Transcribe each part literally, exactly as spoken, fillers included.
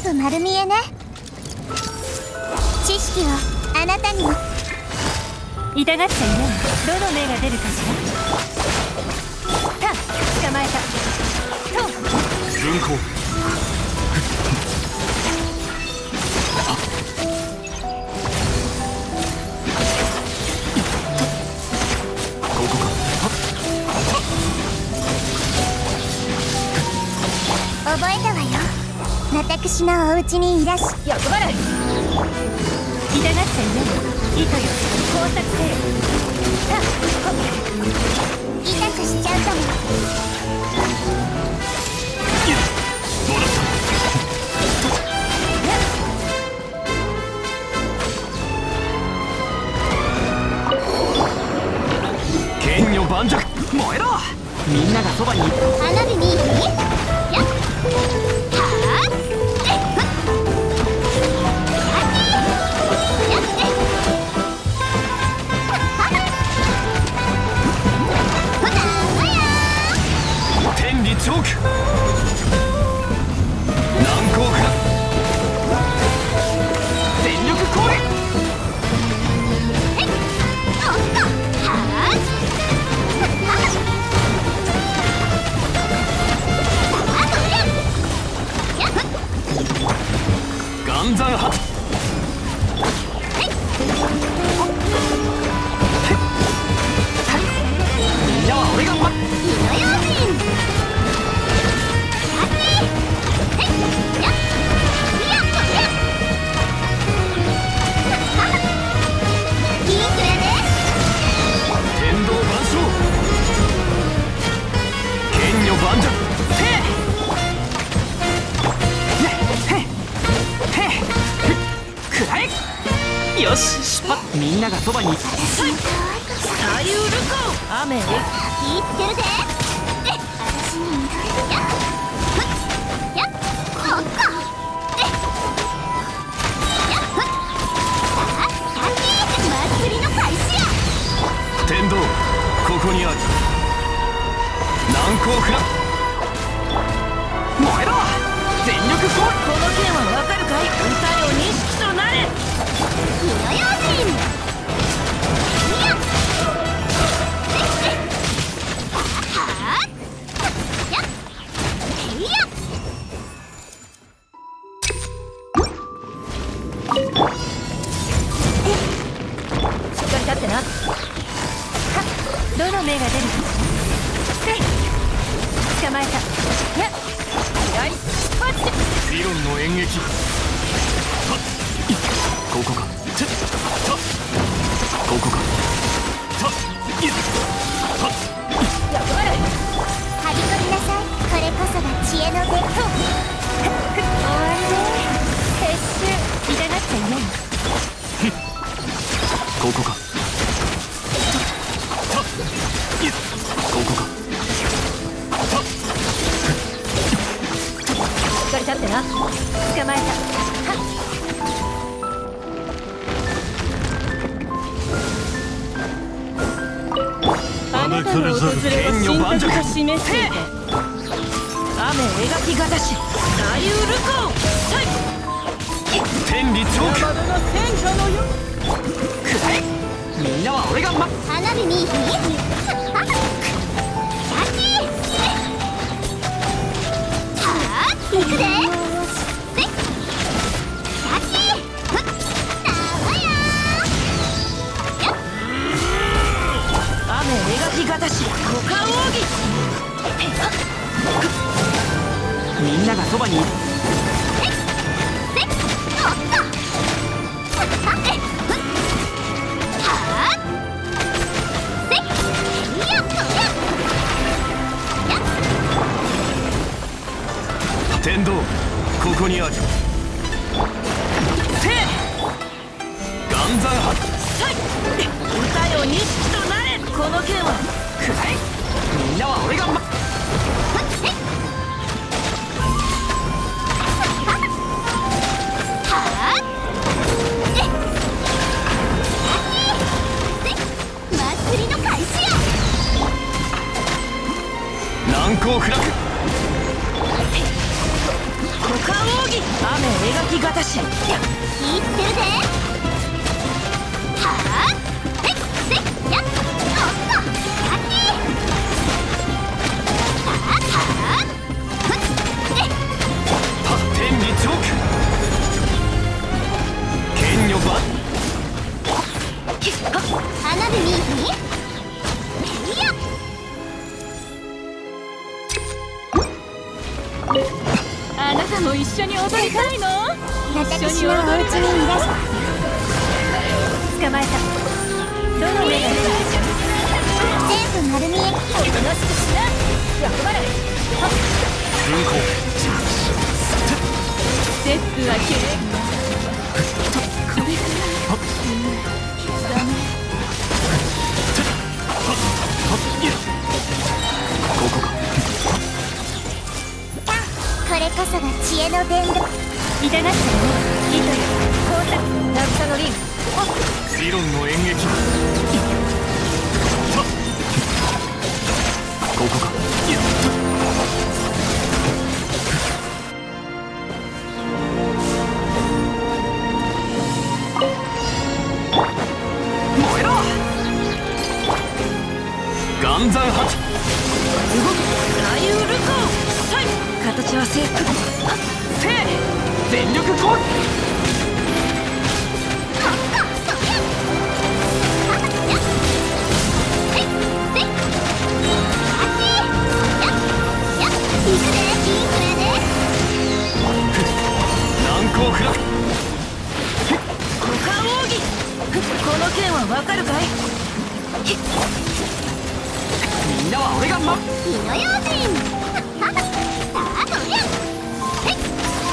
部丸見えね。知識をあなたにも。 痛がっちゃいない。どの目が出るかしら。た捕まえた。と軍港ここか。 覚えたわよ。私のお家にいらし。 役払い。痛がっちゃいない。糸よ工作せよ。さあ痛くしちゃうかも。 どうだった剣女盤石燃えろ。みんながそばに。 花火にいい？やっ天理チョーク難攻不落全力攻撃。岩山発みんなは俺が待っ。よし出発。みんながそばに。 左右ルコ雨。 気ぃつけるぜ。私にやっやっこっこやっさあキャッチ祭りの開始や。 天道ここにある。難攻不落燃えろ全力攻撃。 この剣はわかるかい。歌よ錦となれ。 火の用心。やっはっやっやっしっかり立ってな。はっどの目が出るか。せい捕まえた。やっ左パッチ。 理論の演劇。ここか。てったここか。たいっはっ役払い。 張り込みなさい。これこそが知恵の出。 終わりね。撤収。痛がっちゃいない。 ここか。たいっここか。たしっかり立ってな。捕まえた。はっあなたの訪れは神格と示していた。雨描きがざし左右ルコ天理チョーク山田の戦車のよ。 くらえみんなは俺がま。 花火にキャッチはっ行くで。せっキャッチふっなわややっ雨描きがざし五感奥義。 みんながそばにいる。 せっおっとはっはっふっはっせっやっとやっ天道ここにある。せい岩山発さい歌よ錦となれ。この剣はくらえみんなは俺がま。 祭りの開始や。 難攻不落五感奥義。雨描描きがたし。 いってるぜ。はあせっせっやっおっとガキはあはあふっえパッ天理チョーク剣女バ花火見にへいやあなたも一緒に踊りたいの？ 私のお家にいらっしゃ捕まえた。どの目が出る？ 全部丸見え。 おとなしくしな。役払い。 文庫ステップはきれい。これからダメ。 ここか。 これこそが知恵の伝道。 痛がってるね。糸よ。交差。渚のリン。 理論の演劇ここか。燃えろ岩山八動く。大ウルコサイ。形は制服。 せい全力攻撃難攻不落股間奥義。この剣はわかるかい？ みんなは俺がま火の用心さあとりゃへい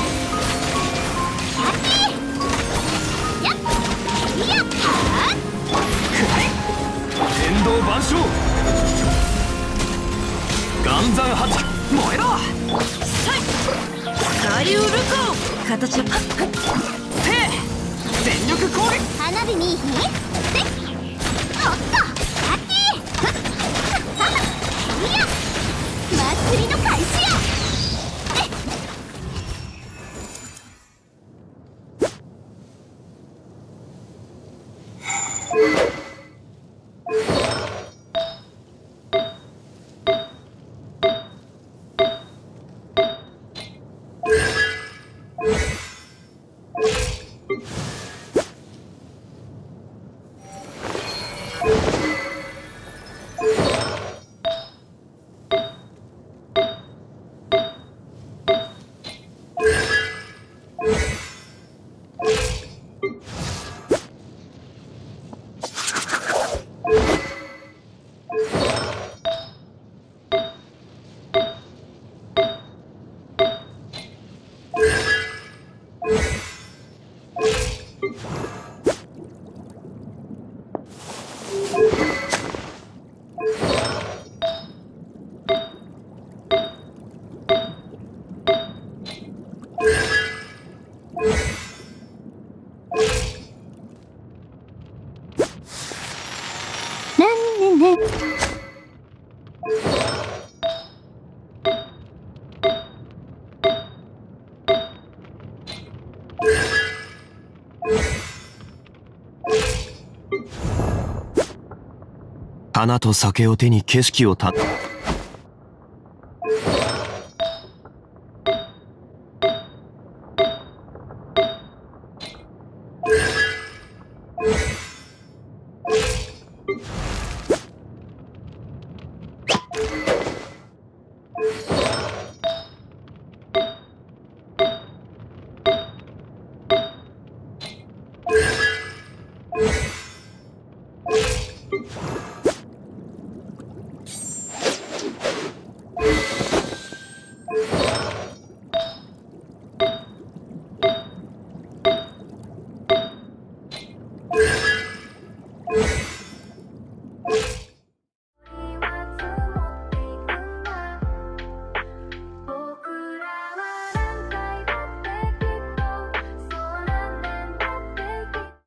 キャッチやっいやはあ天道万象岩山八燃えろサイ。大ウルコ形はせい全力攻撃花火見えひんせっおっとキャッチいや祭りの開始や花と酒を手に景色をた